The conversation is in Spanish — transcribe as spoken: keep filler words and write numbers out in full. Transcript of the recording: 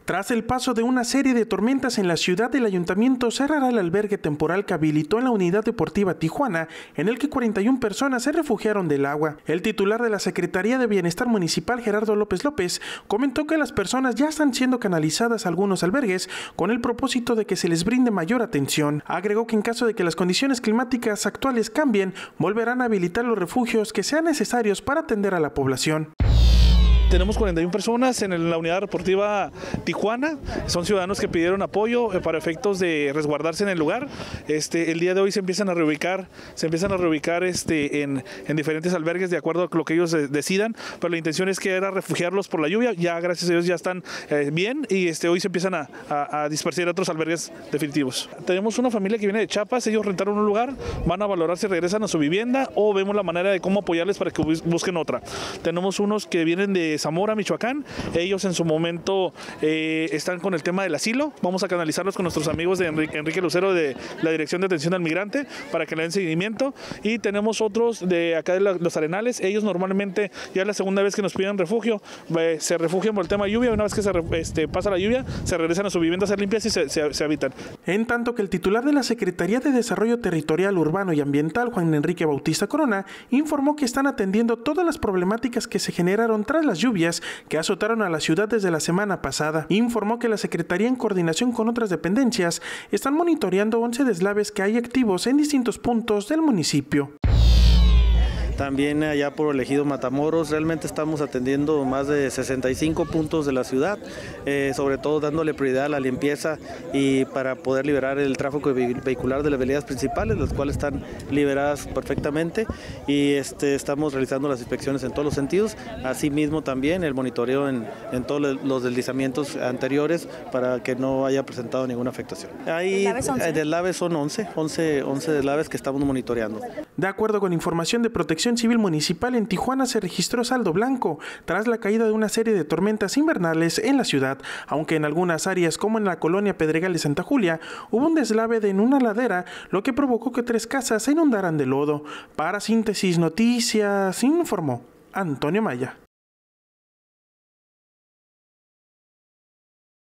Tras el paso de una serie de tormentas en la ciudad, el ayuntamiento cerrará el albergue temporal que habilitó en la Unidad Deportiva Tijuana, en el que cuarenta y una personas se refugiaron del agua. El titular de la Secretaría de Bienestar Municipal, Gerardo López López, comentó que las personas ya están siendo canalizadas a algunos albergues con el propósito de que se les brinde mayor atención. Agregó que en caso de que las condiciones climáticas actuales cambien, volverán a habilitar los refugios que sean necesarios para atender a la población. Tenemos cuarenta y una personas en la Unidad Deportiva Tijuana, son ciudadanos que pidieron apoyo para efectos de resguardarse en el lugar. Este, el día de hoy se empiezan a reubicar, se empiezan a reubicar este, en, en diferentes albergues de acuerdo a lo que ellos decidan, pero la intención es que era refugiarlos por la lluvia. Ya gracias a Dios ya están eh, bien y este, hoy se empiezan a, a, a dispersar a otros albergues definitivos. Tenemos una familia que viene de Chiapas, ellos rentaron un lugar, van a valorar si regresan a su vivienda o vemos la manera de cómo apoyarles para que busquen otra. Tenemos unos que vienen de Zamora, Michoacán, ellos en su momento eh, están con el tema del asilo, vamos a canalizarlos con nuestros amigos de Enrique, Enrique Lucero de la Dirección de Atención al Migrante para que le den seguimiento, y tenemos otros de acá de la, los Arenales, ellos normalmente ya es la segunda vez que nos piden refugio, eh, se refugian por el tema de lluvia, una vez que se este, pasa la lluvia, se regresan a su vivienda a hacer limpias y se, se, se habitan. En tanto que el titular de la Secretaría de Desarrollo Territorial, Urbano y Ambiental, Juan Enrique Bautista Corona, informó que están atendiendo todas las problemáticas que se generaron tras las lluvias que azotaron a la ciudad desde la semana pasada. Informó que la Secretaría, en coordinación con otras dependencias, están monitoreando once deslaves que hay activos en distintos puntos del municipio. También allá por el ejido Matamoros, realmente estamos atendiendo más de sesenta y cinco puntos de la ciudad, eh, sobre todo dándole prioridad a la limpieza y para poder liberar el tráfico vehicular de las avenidas principales, las cuales están liberadas perfectamente, y este, estamos realizando las inspecciones en todos los sentidos, asimismo también el monitoreo en, en todos los deslizamientos anteriores para que no haya presentado ninguna afectación. Ahí deslaves son once, once, once deslaves que estamos monitoreando. De acuerdo con información de Protección Civil Municipal, en Tijuana se registró saldo blanco tras la caída de una serie de tormentas invernales en la ciudad, aunque en algunas áreas, como en la colonia Pedregal de Santa Julia, hubo un deslave de en una ladera, lo que provocó que tres casas se inundaran de lodo. Para Síntesis Noticias, informó Antonio Maya.